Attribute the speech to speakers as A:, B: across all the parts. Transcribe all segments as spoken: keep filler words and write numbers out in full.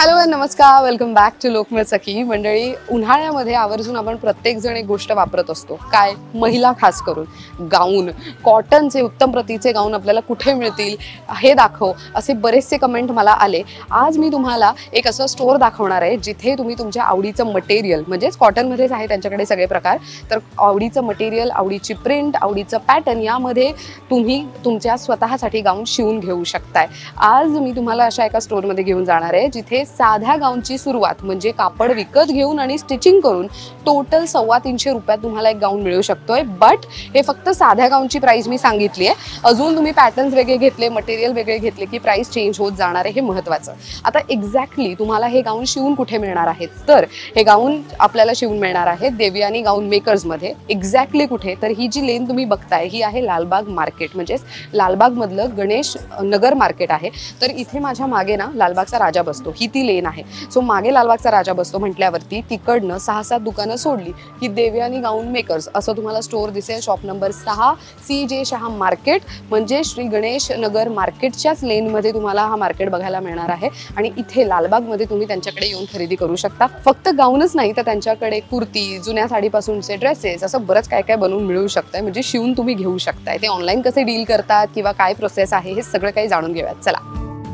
A: Hello नमस्कार, welcome back to Lokmat Sakhi मंडळी. उन्हाळ्यामध्ये आवर्जून आपण प्रत्येक जण एक गोष्ट वापरत असतो, काय महिला खास करून गाऊन. कॉटनचे उत्तम प्रतीचे गाऊन आपल्याला कुठे मिळतील हे दाखव, असे बरेचसे कमेंट मला आले. आज मी तुम्हाला एक असं स्टोअर दाखवणार आहे जिथे तुम्ही तुमच्या आवडीचं मटेरियल, म्हणजेच कॉटनमध्येच आहे त्यांच्याकडे सगळे प्रकार, तर आवडीचं मटेरियल, आवडीची प्रिंट, आवडीचं पॅटर्न यामध्ये तुम्ही तुमच्या स्वतःसाठी गाऊन शिवून घेऊ शकताय. आज मी तुम्हाला अशा एका स्टोअरमध्ये घेऊन जाणार आहे जिथे साध्या गाऊनची सुरुवात म्हणजे कापड विकत घेऊन आणि स्टिचिंग करून टोटल सव्वा तीनशे रुपयात तुम्हाला एक गाऊन मिळू शकतोय. बट हे फक्त साध्या गाऊनची प्राइस मी सांगितली आहे. अजून तुम्ही पॅटर्न्स वेगळे घेतले, मटेरियल वेगळे घेतले की प्राइस चेंज होत जाणार आहे, हे महत्त्वाचं. आता एक्झॅक्टली तुम्हाला हे गाऊन शिवून कुठे मिळणार आहेत, तर हे गाऊन आपल्याला शिवून मिळणार आहे देवयानी गाऊन मेकर्समध्ये. एक्झॅक्टली कुठे, तर ही जी लेन तुम्ही बघताय ही आहे लालबाग मार्केट, म्हणजेच लालबागमधलं गणेश नगर मार्केट आहे. तर इथे माझ्या मागे ना लालबागचा राजा बसतो, ही ती लेन आहे. सो मागे लालबागचा राजा बसतो म्हटल्यावरती तिकडनं सहा सात दुकानं सोडली की देवयानी गाऊन मेकर्स असं तुम्हाला स्टोअर दिसेल. शॉप नंबर सहा, सी जे शहा मार्केट, म्हणजे श्री गणेश नगर मार्केटच्याच लेनमध्ये तुम्हाला हा मार्केट बघायला मिळणार आहे. आणि इथे लालबागमध्ये तुम्ही त्यांच्याकडे येऊन खरेदी करू शकता. फक्त गाऊनच नाही तर त्यांच्याकडे कुर्ती, जुन्या साडीपासूनचे ड्रेसेस, असं बरंच काय काय बनवून मिळू शकतंय, म्हणजे शिवून तुम्ही घेऊ शकताय. ते ऑनलाईन कसे डील करतात किंवा काय प्रोसेस आहे हे सगळं काही जाणून घेऊयात. चला.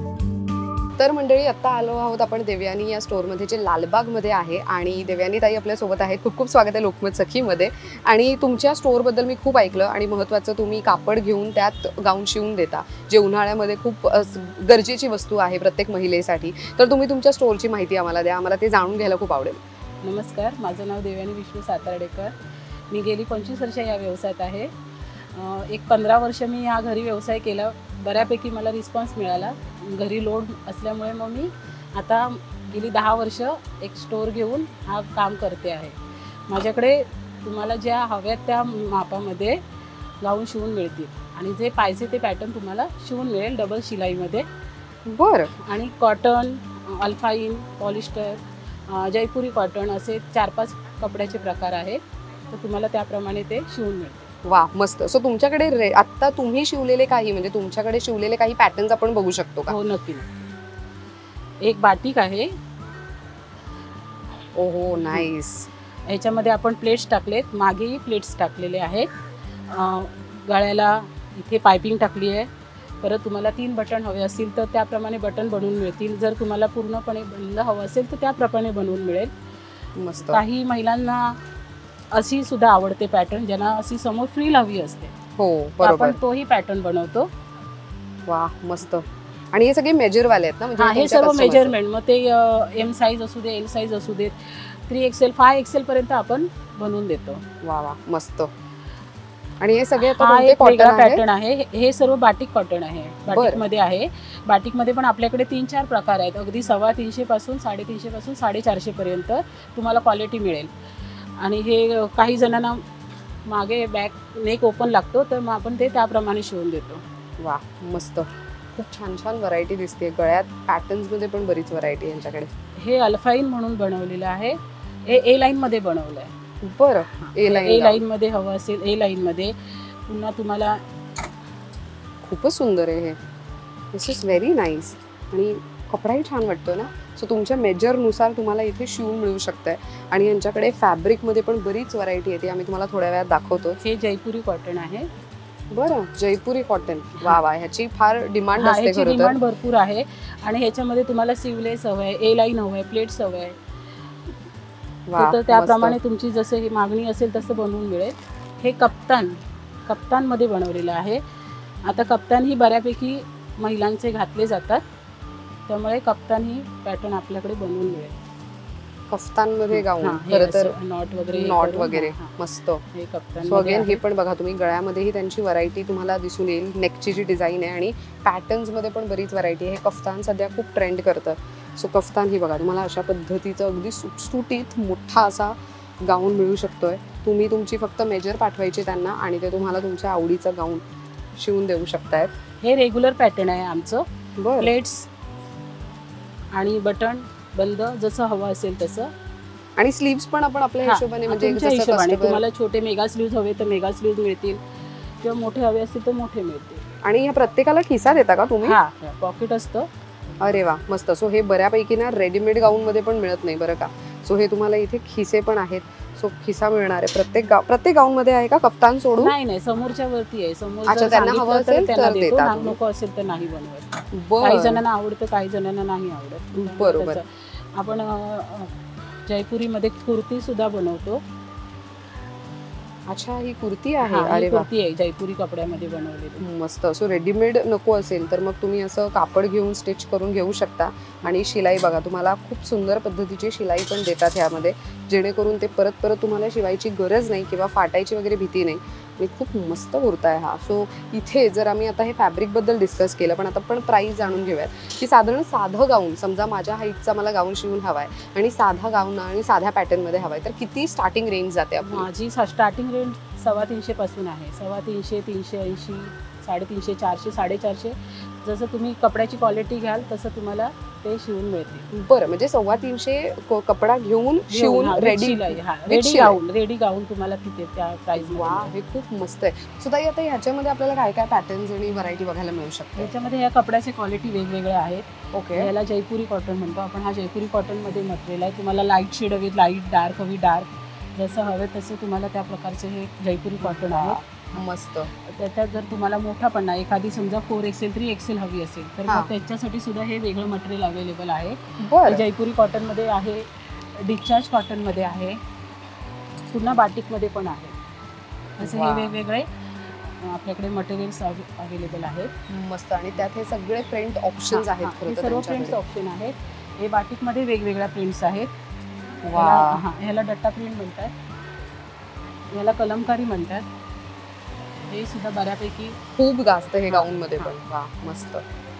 A: तर मंडळी, आत्ता आलो आहोत आपण देवयानी या स्टोअरमध्ये, जे लालबागमध्ये आहे. आणि देवयानी ताई आपल्यासोबत आहेत. खूप खूप स्वागत आहे लोकमत सखीमध्ये. आणि तुमच्या स्टोअरबद्दल मी खूप ऐकलं, आणि महत्त्वाचं तुम्ही कापड घेऊन त्यात गाऊन शिवून देता, जे उन्हाळ्यामध्ये खूप गरजेची वस्तू आहे प्रत्येक महिलेसाठी. तर तुम्ही तुमच्या स्टोअरची माहिती आम्हाला द्या, आम्हाला ते जाणून घ्यायला खूप आवडेल.
B: नमस्कार, माझं नाव देवयानी विष्णू सातार्डेकर. मी गेली पंचवीस वर्ष या व्यवसायात आहे. एक पंधरा वर्ष मी या घरी व्यवसाय केला. बऱ्यापैकी मला रिस्पॉन्स मिळाला. घरी लोड असल्यामुळे मग मी आता गेली दहा वर्ष एक स्टोअर घेऊन हा काम करते आहे. माझ्याकडे तुम्हाला ज्या हव्यात त्या मापामध्ये गाऊन शिवून मिळतील, आणि जे पाहिजे ते पॅटर्न तुम्हाला शिवून मिळेल डबल शिलाईमध्ये.
A: बरं.
B: आणि cotton, alpine, polyester, Jaipuri cotton असे चार पाच कपड्याचे प्रकार आहेत. तर तुम्हाला त्याप्रमाणे ते शिवून मिळतील.
A: वा, मस्त. सो तुमच्याकडे रे आत्ता तुम्ही शिवलेले काही, म्हणजे तुमच्याकडे शिवलेले काही पॅटर्न्स आपण बघू शकतो का?
B: हो, नक्की. एक बाटिक आहे.
A: ओहो, नाईस.
B: ह्याच्यामध्ये आपण प्लेट्स टाकलेत, मागेही प्लेट्स टाकलेले आहेत. गळ्याला इथे पायपिंग टाकली आहे. परत तुम्हाला तीन बटन हवे असतील तर त्याप्रमाणे बटन बनवून मिळतील. जर तुम्हाला पूर्णपणे बंद हवं असेल तर त्याप्रमाणे बनवून मिळेल.
A: मस्त.
B: काही महिलांना अशी सुद्धा आवडते पॅटर्न, ज्यांना अशी समोर फ्रील हवी असते.
A: हो, बरोबर.
B: आपण तोही पॅटर्न बनवतो.
A: वा, मस्त. आणि हे सगळे मेजरवाले आहेत ना? म्हणजे
B: हे सर्व मेजरमेंट, मग ते एम साईज असू दे, एल साईज असू देत, थ्री एक्सेल फाय एक्सेल पर्यंत आपण बनवून देतो.
A: वा वा, मस्त. आणि हे सगळे
B: पॅटर्न आहे. हे सर्व बाटिक कॉटन आहे. बाटिकमध्ये आहे. बाटिकमध्ये पण आपल्याकडे तीन चार प्रकार आहेत. अगदी सव्वा तीनशे पासून साडेतीनशे पासून साडेचारशे पर्यंत तुम्हाला क्वालिटी मिळेल. आणि हे काही जणांना मागे बॅक नेक ओपन लागतो, तर मग आपण ते त्याप्रमाणे शिवून देतो.
A: वा, मस्त. खूप छान छान व्हरायटी दिसते. गळ्यात पॅटर्न्समध्ये पण बरीच व्हरायटी यांच्याकडे.
B: हे अल्फाईन म्हणून बनवलेलं आहे. हे ए लाईनमध्ये बनवलं आहे.
A: बरं. ए लाईन
B: ए लाईनमध्ये हवं असेल ए लाईनमध्ये. पुन्हा तुम्हाला
A: खूपच सुंदर आहे हे. This is very nice. आणि कपडाही छान वाटतो ना. सो तुमच्या मेजरनुसार तुम्हाला इथे शिवून मिळू शकतं आहे. आणि यांच्याकडे फॅब्रिकमध्ये पण बरीच व्हरायटी येते, आम्ही तुम्हाला थोड्या वेळात दाखवतो.
B: हे जयपुरी कॉटन आहे.
A: बरं, जयपुरी कॉटन. वा वा, ह्याची फार डिमांड असते. खरं तर
B: डिमांड भरपूर आहे. आणि ह्याच्यामध्ये तुम्हाला सिवलेस हवं आहे, ए लाईन हवं आहे, प्लेट्स हवं आहे. तर त्याप्रमाणे तुमची जसं ही मागणी असेल तसं बनवून मिळेल. हे कप्तान, कप्तानमध्ये बनवलेलं आहे. आता कप्तान ही बऱ्यापैकी महिलांचे घातले जातात, त्यामुळे कप्तान ही पॅटर्न आपल्याकडे बनवून मिळेल.
A: कफ्तानमध्ये गाऊन, खरं तर
B: नॉट वगैरे
A: नॉट वगैरे मस्त.
B: हे कप्तान.
A: सो अगेन हे पण बघा तुम्ही, गळ्यामध्येही त्यांची व्हरायटी तुम्हाला दिसून येईल. नेकची जी डिझाईन आहे आणि पॅटर्न्समध्ये पण बरीच व्हरायटी आहे. हे कफ्तान सध्या खूप ट्रेंड करतं. सो कफ्तान ही बघा तुम्हाला अशा पद्धतीचं अगदी सुटसुटीत मोठा असा गाऊन मिळू शकतोय. तुम्ही तुमची फक्त मेजर पाठवायची त्यांना आणि ते तुम्हाला तुमच्या आवडीचं गाऊन शिवून देऊ शकतायत.
B: हे रेग्युलर पॅटर्न आहे आमचं.
A: बरं.
B: प्लेट्स आणि बटन बंद जसं हवं असेल तसं.
A: आणि स्लीव्स पण आपण आपल्या हिशोबाने, म्हणजे
B: हिशोबाने तुम्हाला छोटे मेगा स्लीव्ज हवे तर मेगा स्लीव्ज मिळतील, किंवा मोठे हवे असतील तर मोठे मिळतील.
A: आणि ह्या प्रत्येकाला खिसा देता का तुम्ही?
B: हा, पॉकेट असतं.
A: अरे वा मस्त. सो हे बऱ्यापैकी ना रेडीमेड गाऊन मध्ये पण मिळत नाही बरं का. सो हे तुम्हाला इथे खिसे पण आहेत. सो खिसा मिळणार आहे प्रत्येक गाव प्रत्येक गाऊन मध्ये आहे का कफ्तान सोडून?
B: नाही नाही, समोरच्या वरती आहे. समोर
A: अच्छा, त्यांना हवं असेल तर देतात,
B: नको असेल तर नाही बनवत. काही
A: बरं
B: जणांना आवडतं, काही जणांना नाही आवडत.
A: बरोबर.
B: आपण जयपुरी मध्ये कुर्ती सुद्धा बनवतो.
A: अच्छा, ही कुर्ती आहे.
B: हा, ही
A: अरे वा
B: कुर्ती आहे जयपुरी कपड्यामध्ये बनवलेली.
A: मस्त. सो रेडीमेड नको असेल तर मग तुम्ही असं कापड घेऊन स्टिच करून घेऊ शकता. आणि शिलाई बघा, तुम्हाला खूप सुंदर पद्धतीची शिलाई पण देतात ह्यामध्ये, जेणेकरून ते परत परत तुम्हाला शिवायची गरज नाही किंवा फाटायची वगैरे भीती नाही. आणि खूप मस्त कुर्ता आहे हा. सो इथे जर आम्ही आता हे फॅब्रिक बद्दल डिस्कस केलं, पण आता पण प्राइस जाणून घेऊयात की साधारण साधं गाऊन, समजा माझ्या हाईटचा मला गाऊन शिवून हवाय आणि साधा गाऊन आणि साध्या पॅटर्न मध्ये हवाय, तर किती स्टार्टिंग रेंज जाते आपली?
B: माझी स्टार्टिंग रेंज सव्वा तीनशे पासून आहे. सव्वा तीनशे, तीनशे ऐंशी, साडेतीनशे, चारशे, साडेचारशे. जसं तुम्ही कपड्याची क्वालिटी घ्याल तसं तुम्हाला ते शिवून मिळते.
A: बरं, म्हणजे सव्वा तीनशे कपडा घेऊन शिवून ready
B: ready gown ready gown तुम्हाला तिथे त्या प्राइस.
A: वा, हे खूप मस्त आहे. सो ताई, आता ह्याच्यामध्ये आपल्याला काय काय पॅटर्न्स आणि व्हरायटी बघायला मिळू शकते?
B: याच्यामध्ये या कपड्याचे क्वालिटी वेगवेगळे आहेत.
A: ओके.
B: याला जयपुरी कॉटन म्हणतो आपण. हा जयपुरी कॉटन मध्ये मटेरियल आहे. तुम्हाला लाईट शेड हवी लाईट, डार्क हवी डार्क, जसं हवे तसं तुम्हाला त्या प्रकारचे हे जयपुरी कॉटन आहे.
A: मस्त.
B: त्याच्यात जर तुम्हाला मोठा पन्ना एखादी समजा फोर एक्सेल थ्री एक्सेल हवी असेल तर मग त्याच्यासाठी सुद्धा हे वेगळं मटेरियल अवेलेबल आहे. जयपुरी कॉटन मध्ये आहे, डिस्चार्ज कॉटन मध्ये आहे, पुन्हा बाटिक मध्ये पण आहे. असे हे वेगवेगळे आपल्याकडे मटेरियल्स अवेलेबल आहेत.
A: मस्त. आणि त्यात हे सगळे प्रिंट ऑप्शन्स आहेत.
B: हे सर्व प्रिंट्स ऑप्शन आहेत. हे बाटिक मध्ये वेगवेगळ्या प्रिंट्स आहेत.
A: वा,
B: ह्याला डट्टा प्रिंट म्हणतात, ह्याला कलमकारी म्हणतात. हे सुद्धा बऱ्यापैकी
A: खूप गाजत हे गाऊन मध्ये पण. वा, मस्त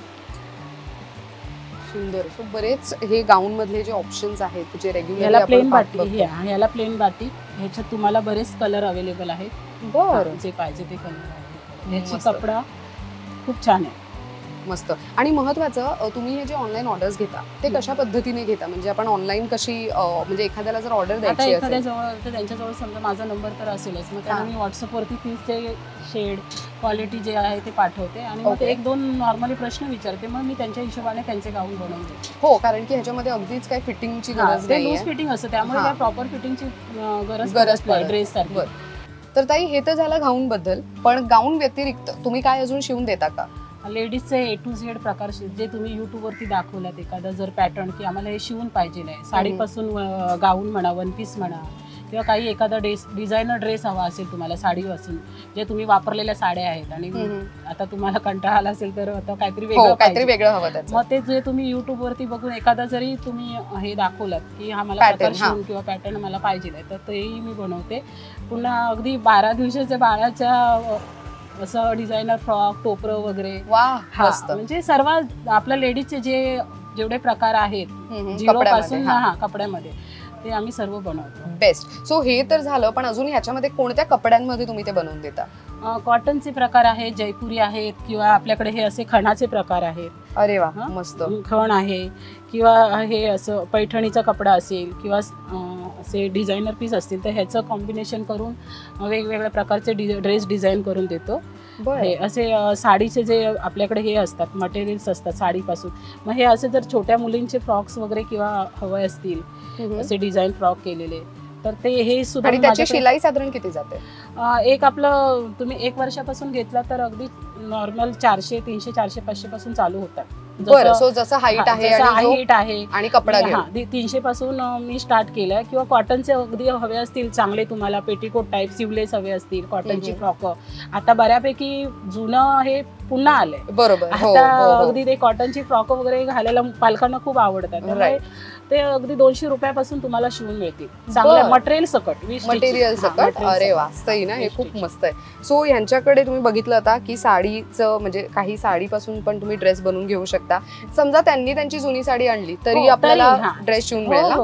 A: सुंदर. सो बरेच हे गाऊन मधले जे ऑप्शन्स आहेत जे रेग्युलर,
B: याला प्लेन बाटिक, ह्याला प्लेन बाटिक, ह्याच्यात तुम्हाला बरेच कलर अवेलेबल आहेत.
A: बरं,
B: जे पाहिजे ते कलर आहे. ह्याची कपडा खूप छान आहे.
A: मस्त. आणि महत्वाचं, तुम्ही हे जे ऑनलाईन ऑर्डर्स घेता ते कशा पद्धतीने घेता? म्हणजे आपण ऑनलाईन कशी, म्हणजे एखाद्याला जर ऑर्डर द्यायची असेल,
B: एखाद्याजवळ तर त्यांच्याजवळ समजा माझा नंबर तर असेलच, मग त्यांना मी व्हॉट्सअपवरती तीसचे शेड क्वालिटी जे आहे ते पाठवते आणि मग एक दोन नॉर्मली प्रश्न विचारते, मग मी त्यांच्या हिशोबाने त्यांचे गाऊन बनवते.
A: हो, कारण की ह्याच्यामध्ये अगदीच काही फिटिंगची गरज नाही,
B: लूज फिटिंग असतं, त्यामुळे काय प्रॉपर फिटिंगची गरज गरज नाही ड्रेस साठी.
A: तर ताई, हे तर झालं गाऊन बद्दल, पण गाऊन व्यतिरिक्त तुम्ही काय अजून शिवून देता का?
B: लेडीजचे ए टू झेड प्रकार जे तुम्ही युट्यूबवरती दाखवलात, एखादा जर पॅटर्न की आम्हाला हे शिवून पाहिजे आहे, साडीपासून गाऊन म्हणा, वन पीस म्हणा, किंवा काही एखादा ड्रेस डिझायनर ड्रेस हवा असेल तुम्हाला साडीपासून, जे तुम्ही वापरलेल्या साड्या आहेत आणि आता तुम्हाला कंटाळा आला असेल तर आता काहीतरी वेगळं काहीतरी वेगळं हवं, मग ते जे तुम्ही युट्यूबवरती बघून एखादा जरी तुम्ही हे दाखवलात की हा मला प्रकार शिवून किंवा पॅटर्न मला पाहिजे आहे, तर तेही मी बनवते. पुन्हा अगदी बारा दिवसाच्या बाळाच्या असं डिझायनर फ्रॉक, टोपरं वगैरे.
A: वा,
B: म्हणजे सर्व आपल्या लेडीजचे जे जेवढे प्रकार आहेत झिरो पासून हा कपड्यामध्ये, ते आम्ही सर्व बनवतो.
A: बेस्ट. सो हे तर झालं, पण अजून ह्याच्यामध्ये कोणत्या कपड्यांमध्ये तुम्ही ते बनवून देता?
B: कॉटनचे प्रकार आहेत, जयपुरी आहेत, किंवा आपल्याकडे हे असे खणाचे प्रकार आहेत.
A: अरे वा, मस्त.
B: खण आहे किंवा हे असं पैठणीचा कपडा असेल किंवा असे डिझायनर पीस असतील, तर ह्याचं कॉम्बिनेशन करून वेगवेगळ्या प्रकारचे ड्रेस डिझाईन करून देतो. हे असे साडीचे जे आपल्याकडे हे असतात मटेरियल्स असतात साडीपासून, मग हे असे जर छोट्या मुलींचे फ्रॉक्स वगैरे किंवा हवे असतील असे डिझाईन फ्रॉक केलेले, तर ते हे सुद्धा.
A: आणि त्याची शिलाई साधारण किती जाते?
B: एक आपलं तुम्ही एक वर्षापासून घेतला तर अगदी नॉर्मल चारशे तीनशे चारशे पाचशे पासून चालू होतात.
A: बरं. सो जसं हाईट आहे
B: हाईट आहे
A: आणि कपडा
B: तीनशे पासून मी स्टार्ट केलं. किंवा कॉटनचे अगदी हवे असतील चांगले, तुम्हाला पेटीकोट टाईप सिवलेस हवे असतील, कॉटनची फ्रॉक आता बऱ्यापैकी जुनं हे पुन्हा आलंय. बरोबर. आता अगदी ते कॉटनची फ्रॉक वगैरे घालायला पालकांना खूप आवडतात, त्यामुळे ते अगदी दोनशे रुपयापासून तुम्हाला शिवून मिळतील, चांगलं मटेरियल सकट मटेरियल
A: सकट. अरे वा, सही ना, हे खूप मस्त आहे. सो यांच्याकडे तुम्ही बघितलं आता की साडीचं म्हणजे काही साडीपासून पण तुम्ही ड्रेस बनवून घेऊ शकता. समजा त्यांनी त्यांची जुनी साडी आणली तरी आपल्याला ड्रेस शिवून मिळेल.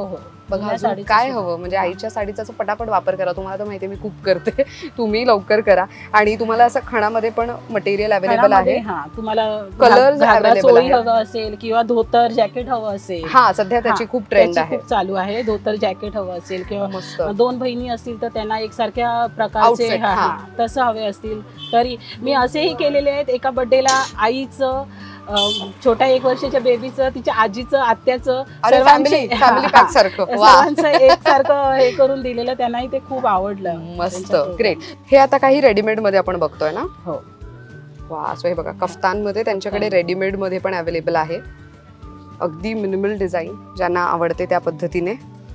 A: बघा
B: जुन्या
A: अजून
B: साडीचं
A: काय
B: सुद्धा.
A: हवं म्हणजे आईच्या साडीचा असं पटापट वापर करा. तुम्हाला तर माहिती आहे मी खूप करते, तुम्ही लवकर करा. आणि तुम्हाला असं खणामध्ये पण मटेरियल अवेलेबल आहे.
B: हा तुम्हाला
A: Colours
B: घागरा
A: available
B: चोळी
A: आहे.
B: हवं असेल किंवा धोतर जॅकेट हवं असेल,
A: हा सध्या त्याची
B: हा,
A: खूप ट्रेंड
B: त्याची
A: आहे.
B: खूप चालू आहे. धोतर जॅकेट हवं असेल किंवा
A: मस्त
B: दोन बहिणी असतील तर त्यांना एकसारख्या प्रकारचे
A: Outfit,
B: हा,
A: हा.
B: हा, तसं हवे असतील तरी मी असेही केलेले आहेत. एका बर्थडेला आईचं, अं, छोट्या एक वर्षाच्या बेबीचं, तिच्या आजीचं, आत्याचं,
A: अरे फॅमिली
B: सर्वांचे-
A: फॅमिली
B: हा,
A: पॅक सारखं.
B: हा,
A: वा
B: सर्वांचं एकसारखं हे करून दिलेलं. त्यांनाही ते खूप आवडलं.
A: मस्त
B: त्यांच्या
A: ग्रेट. हे आता काही रेडीमेड मध्ये आपण बघतोय ना.
B: हो.
A: वा सो हे बघा कफ्तानमध्ये त्यांच्याकडे रेडीमेड मध्ये पण अवेलेबल आहे. अगदी मिनिमल डिझाईन ज्यांना आवडते त्या पद्धतीने.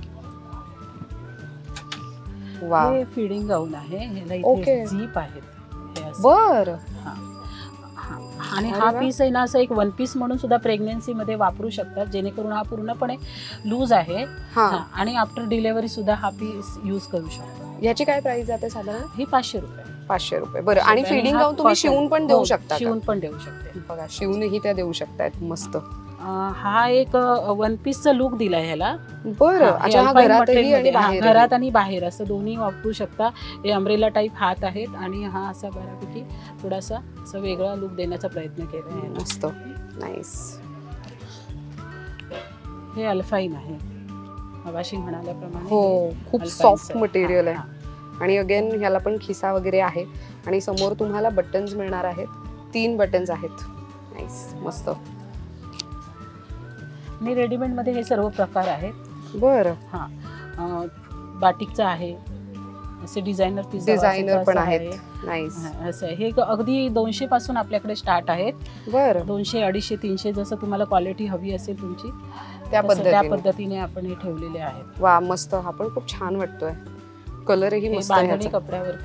A: वा
B: हे फिडिंग गाऊन आहे. ह्याला
A: Okay.
B: इथे झीप आहेत. हे असं.
A: बर
B: हा. हा. आणि
A: अरे
B: हा
A: वा.
B: पीस आहे ना असं एक वन पीस म्हणून सुद्धा प्रेग्नेन्सी मध्ये वापरू शकतात, जेणेकरून हा पूर्णपणे लूज आहे.
A: हा
B: हा. आणि आफ्टर डिलेव्हरी सुद्धा हा पीस यूज करू शकतो.
A: याची काय प्राइस जाते साधारण?
B: ही पाचशे रुपये.
A: पाचशे रुपये. बरं आणि
B: आणि
A: फिडिंग
B: हा
A: गाऊन तुम्ही
B: cotton.
A: शिवून पण देऊ
B: हो,
A: शकता का?
B: शिवून पण देऊ शकते.
A: बघा शिवूनही त्या देऊ शकतायत. मस्त.
B: अं, हा एक वन पीसचा लुक दिलाय ह्याला.
A: बरं
B: हा, हे
A: अच्छा हा
B: alpine
A: घरातही
B: material
A: आणि
B: मध्ये. हा,
A: बाहेर
B: घरात आणि बाहेर असं दोन्ही वापरू शकता. हे अम्ब्रेला टाईप हात आहेत आणि हा असा बऱ्यापैकी थोडासा असं वेगळा लुक देण्याचा प्रयत्न केला आहे.
A: मस्त नाईस.
B: हे अल्फाईन आहे, मगाशी म्हणाल्याप्रमाणे.
A: हो
B: हे
A: खूप
B: अल्पाईनचं
A: सॉफ्ट
B: आहे.
A: मटेरियल
B: हा,
A: आहे. आणि अगेन ह्याला पण खिसा वगैरे आहे. आणि समोर तुम्हाला बटन्स मिळणार आहेत. तीन बटन्स आहेत. नाईस मस्त.
B: आणि रेडीमेड मध्ये हे सर्व प्रकार आहेत.
A: बरं
B: हा, अं, बाटिकचं आहे, असे डिझायनर पीस
A: डिझायनर पण आहेत. नाईस.
B: असं आहे. हे अगदी दोनशे पासून आपल्याकडे स्टार्ट आहेत.
A: बरं
B: दोनशे अडीचशे तीनशे जसं तुम्हाला क्वालिटी हवी असेल तुमची
A: त्या
B: तसं त्या
A: पद्धतीने.
B: पद्धतीने आपण हे ठेवलेले आहेत.
A: वा मस्त. हा पण खूप छान वाटतोय. कलरही
B: हे
A: मस्त आहे
B: बांधणी
A: ह्याचा.
B: कपड्यावरती.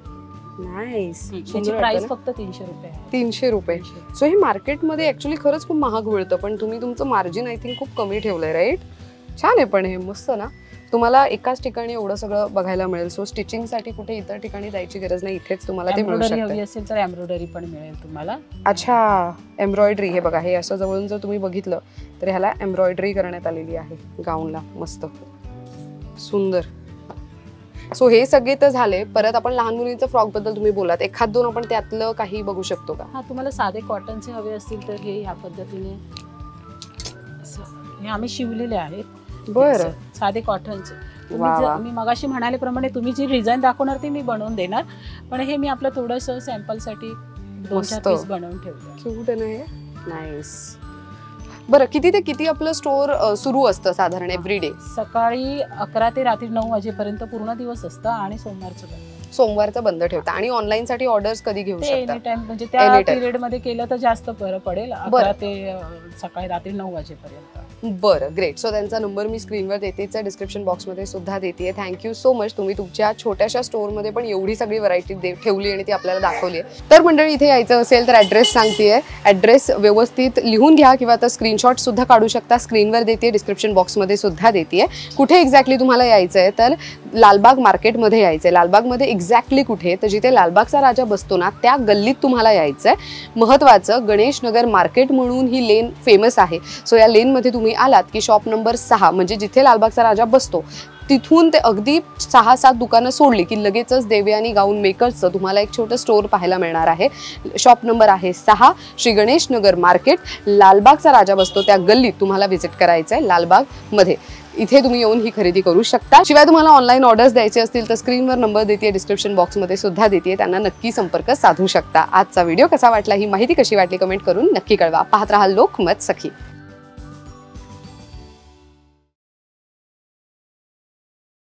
A: नाईस.
B: त्याची प्राइस फक्त तीनशे रुपये आहे.
A: तीनशे रुपये. सो हे मार्केटमध्ये ऍक्च्युली खरंच खूप महाग मिळतं, पण तुम्ही तुमचं मार्जिन आय थिंक खूप कमी ठेवलंय राईट. छान आहे पण हे मस्त ना. तुम्हाला एकाच ठिकाणी एवढं सगळं बघायला मिळेल. सो स्टिचिंगसाठी कुठे इतर ठिकाणी जायची गरज नाही, इथेच तुम्हाला ते मिळू
B: एम्ब्रॉयडरी
A: शकते.
B: हवी असेल तर एम्ब्रॉयडरी पण मिळेल तुम्हाला.
A: अच्छा एम्ब्रॉयडरी. हे बघा हे असं जवळून जर तुम्ही बघितलं तर ह्याला एम्ब्रॉयडरी करण्यात आलेली आहे गाऊनला. मस्त सुंदर. सो हे सगळे तर झाले. परत आपण लहान मुलींचं फ्रॉक बद्दल तुम्ही बोलात, एखाद दोन आपण त्यातलं काही बघू शकतो का?
B: हा, तुम्हाला साधे कॉटनचे हवे असतील तर हे ह्या पद्धतीने असं हे आम्ही शिवलेले आहेत.
A: बरं
B: साधे कॉटनचे. तुम्ही
A: वा, वा.
B: जर मी मगाशी म्हणाल्याप्रमाणे तुम्ही जी डिझाईन दाखवणार ती मी बनवून देणार, पण हे मी आपलं थोडंसं सॅम्पलसाठी दोन चार
A: मस्त.
B: पीस बनवून ठेवलं.
A: क्यूट आहे ना हे. नाईस. बरं किती ते किती आपलं स्टोर सुरू असतं साधारण एव्हरीडे?
B: सकाळी अकरा ते रात्री नऊ वाजेपर्यंत पूर्ण दिवस असतं आणि सोमवारचं बंद.
A: सोमवारचं बंद ठेवता. आणि ऑनलाईन साठी ऑर्डर्स कधी घेऊ
B: ते
A: शकता?
B: एनी टाइम म्हणजे त्या
A: Anytime.
B: पिरियड मध्ये केलं तर जास्त बरं पडेल. अकरा ते अं, सकाळी रात्री नऊ वाजेपर्यंत.
A: बरं ग्रेट. सो त्यांचा नंबर मी स्क्रीनवर देतेच आहे, डिस्क्रिप्शन बॉक्समध्ये सुद्धा देते. Thank you so much. तुम्ही तुमच्या छोट्याशा स्टोअरमध्ये पण एवढी सगळी व्हरायटी दे ठेवली आणि ती आपल्याला दाखवली आहे. तर मंडळी इथे यायचं असेल तर ॲड्रेस सांगतेय. ॲड्रेस व्यवस्थित लिहून घ्या किंवा तर स्क्रीनशॉट सुद्धा काढू शकता. स्क्रीनवर देते, डिस्क्रिप्शन बॉक्समध्ये सुद्धा देते. कुठे एक्झॅक्टली तुम्हाला यायचं आहे तर लालबाग मार्केटमध्ये यायचं आहे. लालबागमध्ये एक्झॅक्टली कुठे तर जिथे लालबागचा राजा बसतो ना त्या गल्लीत तुम्हाला यायचं आहे. महत्त्वाचं गणेश नगर मार्केट म्हणून ही लेन फेमस आहे. सो या लेनमध्ये तुम्ही आलात की शॉप नंबर सहा म्हणजे जिथे लालबागचा राजा बसतो तिथून ते अगदी सहा सात दुकानं सोडली की लगेचच देवयानी गाऊन मेकर्सचं तुम्हाला एक छोटं स्टोअर पाहायला मिळणार आहे. शॉप नंबर आहे सहा, श्री गणेश नगर मार्केट, लालबागचा राजा बसतो त्या गल्लीत तुम्हाला व्हिजिट करायचं आहे लालबागमध्ये. इथे तुम्ही येऊन ही खरेदी करू शकता. शिवाय तुम्हाला ऑनलाईन ऑर्डर्स द्यायचे असतील तर स्क्रीनवर नंबर देते, डिस्क्रिप्शन बॉक्समध्ये सुद्धा देते, त्यांना नक्की संपर्क साधू शकता. आजचा व्हिडिओ कसा वाटला, ही माहिती कशी वाटली कमेंट करून नक्की कळवा. पाहत राहा लोकमत सखी.